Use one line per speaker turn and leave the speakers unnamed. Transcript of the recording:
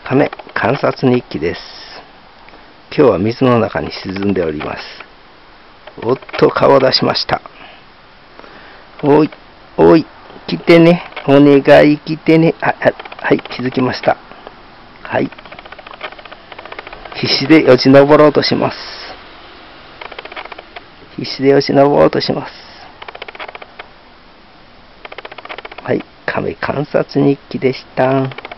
亀観察日記です。今日は水の中に沈んでおります。おっと、顔を出しました。おい、おい、来てね。お願い来てね。はい、気づきました。はい。必死でよじ登ろうとします。必死でよじ登ろうとします。はい、亀観察日記でした。